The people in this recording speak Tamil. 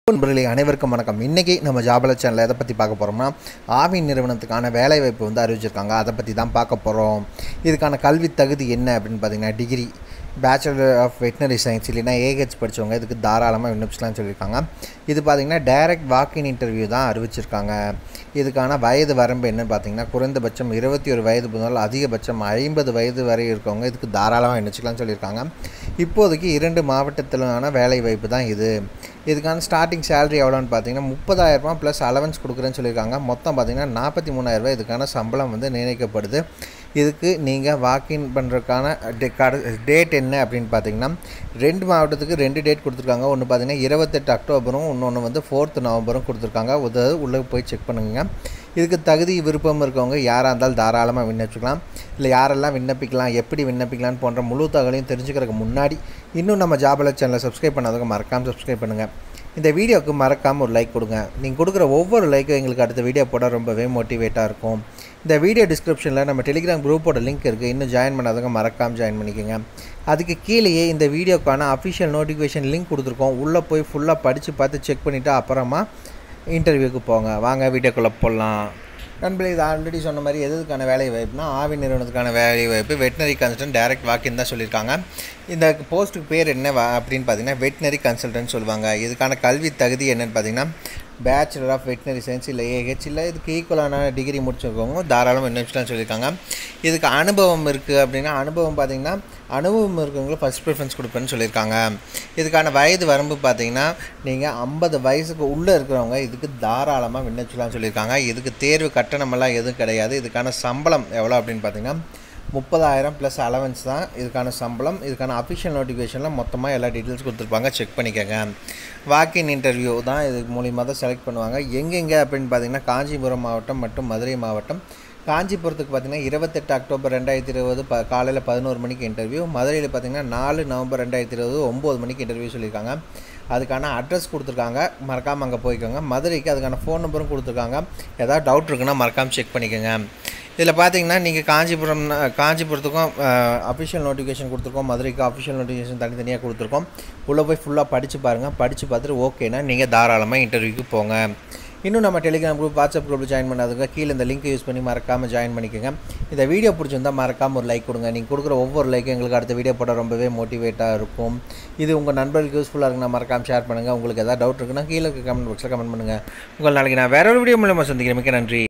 நண்பர்களே அனைவருக்கும் வணக்கம். இன்றைக்கி நம்ம ஜாபல சேனலில் எதை பற்றி பார்க்க போகிறோம்னா, ஆவின் நிறுவனத்துக்கான வேலைவாய்ப்பு வந்து அறிவிச்சிருக்காங்க. அதை பற்றி தான் பார்க்க போகிறோம். இதுக்கான கல்வி தகுதி என்ன அப்படின்னு பார்த்தீங்கன்னா, degree, bachelor of veterinary science இல்லைன்னா ஏஹெச் படித்தவங்க இதுக்கு தாராளமாக விண்ணப்பிச்சலாம்னு சொல்லியிருக்காங்க. இது பார்த்திங்கன்னா டைரக்ட் வாக்கின் இன்டர்வியூ தான் அறிவிச்சிருக்காங்க. இதுக்கான வயது வரம்பு என்னன்னு பார்த்தீங்கன்னா, குறைந்தபட்சம் 21 வயது முதல் அதிகபட்சம் 50 வயது வரை இருக்கவங்க இதுக்கு தாராளமாக விண்ணப்பிச்சிக்கலாம்னு சொல்லியிருக்காங்க. இப்போதைக்கு 2 மாவட்டத்திலான வேலைவாய்ப்பு தான் இது. இதுக்கான ஸ்டார்டிங் சேலரி எவ்வளோன்னு பார்த்தீங்கன்னா 30,000 ப்ளஸ் அலவன்ஸ் கொடுக்குறேன்னு சொல்லியிருக்காங்க. மொத்தம் பார்த்திங்கன்னா 43,000 இதுக்கான சம்பளம் வந்து நிர்ணயிக்கப்படுது. இதுக்கு நீங்கள் வாக்கின் பண்ணுறதுக்கான டேட் என்ன அப்படின்னு பார்த்தீங்கன்னா, 2 மாவட்டத்துக்கு 2 டேட் கொடுத்துருக்காங்க. ஒன்று பார்த்தீங்கன்னா 28 அக்டோபரும், இன்னொன்று வந்து 4 நவம்பரும் கொடுத்துருக்காங்க. உள்ளே போய் செக் பண்ணுங்க. இதுக்கு தகுதி விருப்பம் இருக்கவங்க யாராக இருந்தாலும் தாராளமாக விண்ணப்பிக்கலாம். இல்லை யாரெல்லாம் விண்ணப்பிக்கலாம், எப்படி விண்ணப்பிக்கலான்னு போன்ற முழு தகவலையும் தெரிஞ்சுக்கிறதுக்கு முன்னாடி இன்னும் நம்ம ஜாபல சேனலை சப்ஸ்கிரைப் பண்ணாதவங்க மறக்காமல் சப்ஸ்கிரைப் பண்ணுங்கள். இந்த வீடியோவுக்கு மறக்காமல் ஒரு லைக் கொடுங்க. நீங்கள் கொடுக்குற ஒவ்வொரு லைக்கும் எங்களுக்கு அடுத்த வீடியோ போட ரொம்பவே மோட்டிவேட்டாக இருக்கும். இந்த வீடியோ டிஸ்கிரிப்ஷனில் நம்ம டெலிகிராம் குரூப்போட லிங்க் இருக்குது. இன்னும் ஜாயின் பண்ணாதவங்க மறக்காமல் ஜாயின் பண்ணிக்கோங்க. அதுக்கு கீழேயே இந்த வீடியோக்கான அஃபிஷியல் நோட்டிஃபிகேஷன் லிங்க் கொடுத்துருக்கோம். உள்ளே போய் ஃபுல்லாக படித்து பார்த்து செக் பண்ணிவிட்டு அப்புறமா இன்டர்வியூக்கு போங்க. வாங்க வீடியோக்குள்ளே போடலாம். நண்பர்களே, இது ஆல்ரெடி சொன்ன மாதிரி எதுக்கான வேலை வாய்ப்புனா, ஆவின் நிறுவனத்துக்கான வேலை வாய்ப்பு வெட்டினரி கன்சல்டன்ட் டைரக்ட் வாக்கின் தான் சொல்லியிருக்காங்க. இந்த போஸ்ட்டுக்கு பேர் என்ன அப்படின்னு பார்த்தீங்கன்னா வெட்டினரி கன்சல்டன்ட் சொல்லுவாங்க. இதுக்கான கல்வி தகுதி என்னென்னு பார்த்தீங்கன்னா, பேச்சுலர் ஆஃப் வெட்டினரி சயின்ஸ் இல்லை ஏஹெச் இல்லை இதுக்கு ஈக்குவலான டிகிரி முடிச்சிருக்கவங்க தாராளமாக விண்ணப்பிச்சுலாம் சொல்லியிருக்காங்க. இதுக்கு அனுபவம் இருக்குது அப்படின்னா, அனுபவம் பார்த்திங்கன்னா அனுபவம் இருக்கவங்களுக்கு ஃபஸ்ட் ப்ரிஃபரன்ஸ் கொடுப்பேன்னு சொல்லியிருக்காங்க. இதுக்கான வயது வரம்பு பார்த்திங்கன்னா, நீங்கள் 50 வயசுக்கு உள்ளே இருக்கிறவங்க இதுக்கு தாராளமாக விண்ணப்பிச்சுலாம் சொல்லியிருக்காங்க. இதுக்கு தேர்வு கட்டணமெல்லாம் எதுவும் கிடையாது. இதுக்கான சம்பளம் எவ்வளோ அப்படின்னு பார்த்திங்கன்னா 30,000 ப்ளஸ் அலவன்ஸ் தான் இதுக்கான சம்பளம். இதுக்கான அஃபிஷியல் நோட்டிஃபிகேஷனில் மொத்தமாக எல்லா டீட்டெயில்ஸ் கொடுத்துருப்பாங்க, செக் பண்ணிக்கோங்க. வாக்கின் இன்டர்வியூ தான் இது மூலிமா தான் செலக்ட் பண்ணுவாங்க. எங்கெங்கே அப்படின்னு பார்த்தீங்கன்னா, காஞ்சிபுரம் மாவட்டம் மற்றும் மதுரை மாவட்டம். காஞ்சிபுரத்துக்கு பார்த்திங்கன்னா 28 அக்டோபர் 2020 காலையில் 11 மணிக்கு இன்டர்வியூ. மதுரையில் பார்த்திங்கன்னா 4 நவம்பர் 2020 9 மணிக்கு இன்டர்வியூ சொல்லியிருக்காங்க. அதுக்கான அட்ரஸ் கொடுத்துருக்காங்க, மறக்காமல் அங்கே போய்க்கோங்க. மதுரைக்கு அதுக்கான ஃபோன் நம்பரும் கொடுத்துருக்காங்க. ஏதாவது டவுட் இருக்குன்னா மறக்காமல் செக் பண்ணிக்கோங்க. இதில் பார்த்தீங்கன்னா, நீங்கள் காஞ்சிபுரத்துக்கும் அஃபிஷியல் நோட்டிஃபிகேஷன் கொடுத்துருக்கோம், மதுரைக்கு அஃபிஷியல் நோட்டிஃபிகேஷன் தனித்தனியாக கொடுத்துருக்கோம். உள்ளே போய் ஃபுல்லாக படித்து பாருங்கள். படித்து பார்த்துட்டு ஓகேனா நீங்கள் தாராளமாக இன்டர்வியூக்கு போங்க. இன்னும் நம்ம டெலிகிராம் குரூப், வாட்ஸ்அப் குரூப்பில் ஜாயின் பண்ணாதுங்க. கீழே இந்த லிங்க் யூஸ் பண்ணி மறக்காமல் ஜாயின் பண்ணிக்கோங்க. இந்த வீடியோ பிடிச்சிருந்தால் மறக்காமல் ஒரு லைக் கொடுங்க. நீங்கள் கொடுக்குற ஒவ்வொரு லைக்கும் எங்களுக்கு அடுத்த வீடியோ போட ரொம்பவே மோட்டிவேட்டாக இருக்கும். இது உங்கள் நண்பர்களுக்கு யூஸ்ஃபுல்லாக இருக்குன்னா மறக்காமல் ஷேர் பண்ணுங்கள். உங்களுக்கு எதாவது டவுட் இருக்குன்னா கீழே கமெண்ட் பாக்ஸில் கமெண்ட் பண்ணுங்கள். உங்கள் நாளைக்கு நான் வேற ஒரு வீடியோ மூலமாக சந்திக்கிறேன். மிக்க நன்றி.